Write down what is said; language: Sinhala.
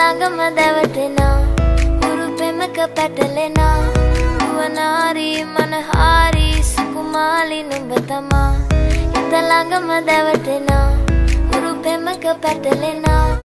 ළඟම දැවටෙනා උරු පෙමක පැටලෙනා නුවණාරි මනහාරි සුකුමාලි නුඹ තමා හිත ළඟම දැවටෙනා උරු පෙමක පැටලෙනා